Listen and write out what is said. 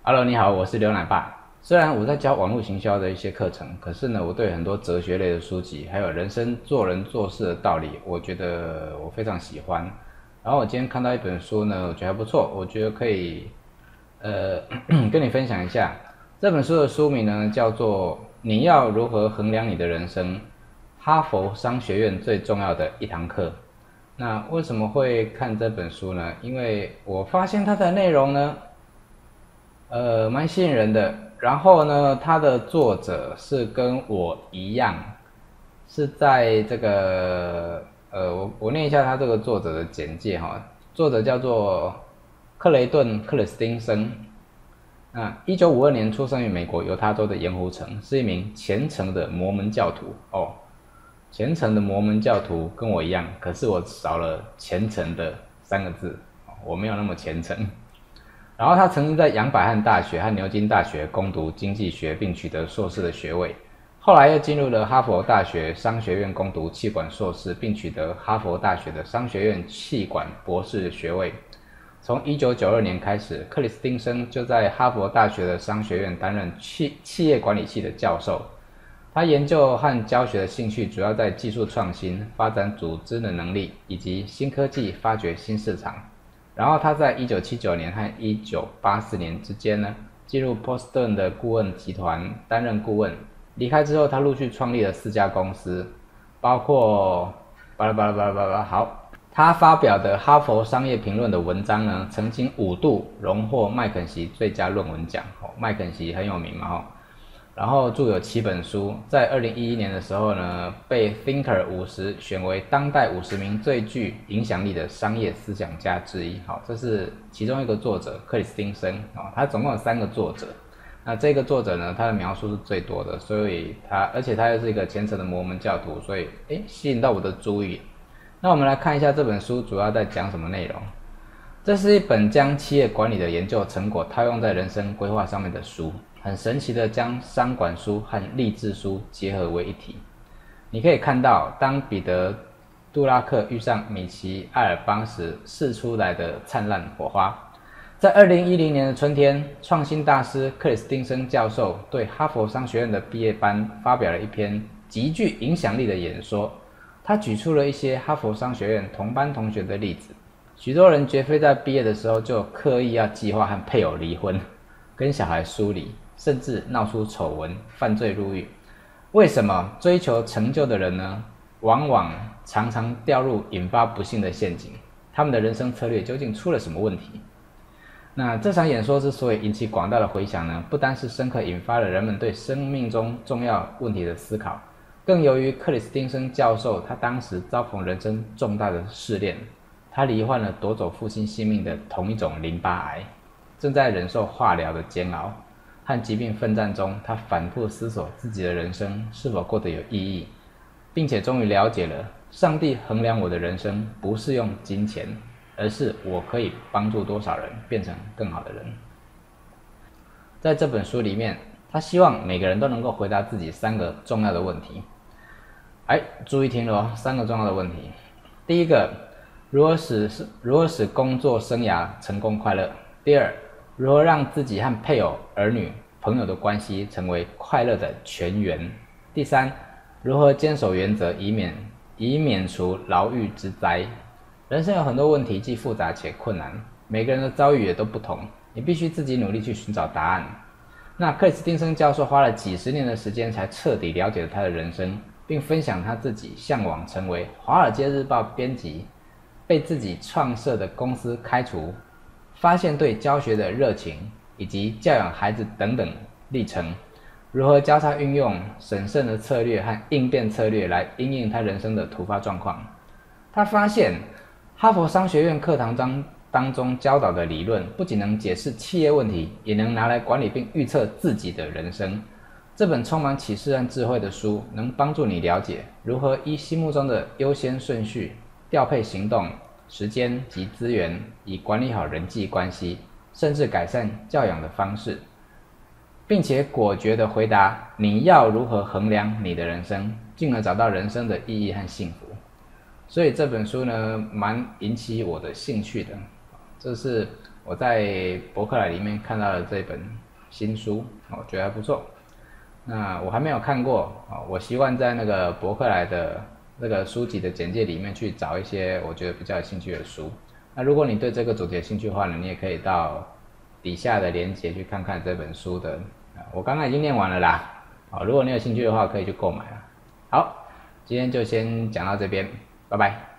Hello，你好，我是刘奶爸。虽然我在教网络行销的一些课程，可是呢，我对很多哲学类的书籍，还有人生做人做事的道理，我觉得我非常喜欢。然后我今天看到一本书呢，我觉得还不错，我觉得可以跟你分享一下。这本书的书名呢叫做《你要如何衡量你的人生》，哈佛商学院最重要的一堂课。那为什么会看这本书呢？因为我发现它的内容呢，蛮吸引人的。然后呢，它的作者是跟我一样，是在这个我念一下他这个作者的简介哈。作者叫做克雷顿·克里斯汀森。1952年出生于美国犹他州的盐湖城，是一名虔诚的摩门教徒哦。虔诚的摩门教徒跟我一样，可是我少了虔诚的三个字，我没有那么虔诚。然后他曾经在杨百翰大学和牛津大学攻读经济学，并取得硕士的学位。后来又进入了哈佛大学商学院攻读企管硕士，并取得哈佛大学的商学院企管博士的学位。从1992年开始，克里斯汀森就在哈佛大学的商学院担任企业管理系的教授。他研究和教学的兴趣主要在技术创新、发展组织的能力以及新科技发掘新市场。然后他在1979年和1984年之间呢，进入波士顿的顾问集团担任顾问。离开之后，他陆续创立了4家公司，包括好，他发表的《哈佛商业评论》的文章呢，曾经5度荣获麦肯锡最佳论文奖。麦肯锡很有名嘛，然后著有7本书，在2011年的时候呢，被 Thinker 50选为当代50名最具影响力的商业思想家之一。好，这是其中一个作者克里斯汀森。他总共有3个作者。那这个作者呢，他的描述是最多的，所以而且他又是一个虔诚的摩门教徒，所以吸引到我的注意。那我们来看一下这本书主要在讲什么内容。这是一本将企业管理的研究成果套用在人生规划上面的书，很神奇的将商管书和励志书结合为一体。你可以看到，当彼得·杜拉克遇上米奇·艾尔邦时释出来的灿烂火花。在2010年的春天，创新大师克里斯汀森教授对哈佛商学院的毕业班发表了一篇极具影响力的演说。他举出了一些哈佛商学院同班同学的例子。许多人绝非在毕业的时候就刻意要计划和配偶离婚，跟小孩疏离，甚至闹出丑闻，犯罪入狱。为什么追求成就的人呢，往往常常掉入引发不幸的陷阱？他们的人生策略究竟出了什么问题？那这场演说之所以引起广大的回响呢，不单是深刻引发了人们对生命中重要问题的思考，更由于克里斯汀森教授他当时遭逢人生重大的试炼，他罹患了夺走父亲性命的同一种淋巴癌，正在忍受化疗的煎熬，和疾病奋战中，他反复思索自己的人生是否过得有意义，并且终于了解了上帝衡量我的人生不是用金钱，而是我可以帮助多少人变成更好的人。在这本书里面，他希望每个人都能够回答自己3个重要的问题。注意听咯，3个重要的问题。第一个，如何使工作生涯成功快乐？第二，如何让自己和配偶、儿女、朋友的关系成为快乐的泉源？第三，如何坚守原则，以免除牢狱之灾？人生有很多问题，既复杂且困难，每个人的遭遇也都不同，你必须自己努力去寻找答案。那克里斯汀森教授花了几十年的时间，才彻底了解了他的人生，并分享他自己向往成为《华尔街日报》编辑，被自己创设的公司开除，发现对教学的热情，以及教养孩子等等历程，如何交叉运用审慎的策略和应变策略来因应他人生的突发状况。他发现哈佛商学院课堂当中教导的理论，不仅能解释企业问题，也能拿来管理并预测自己的人生。这本充满启示和智慧的书，能帮助你了解如何依心目中的优先顺序调配行动、时间及资源，以管理好人际关系，甚至改善教养的方式，并且果决地回答你要如何衡量你的人生，进而找到人生的意义和幸福。所以这本书呢，蛮引起我的兴趣的。这是我在博客来里面看到了这本新书，我觉得还不错。那我还没有看过，我习惯在那个博客来的那个书籍的简介里面去找一些我觉得比较有兴趣的书。那如果你对这个主题有兴趣的话呢，你也可以到底下的连结去看看这本书的。我刚刚已经念完了啦，如果你有兴趣的话，可以去购买了。好，今天就先讲到这边，拜拜。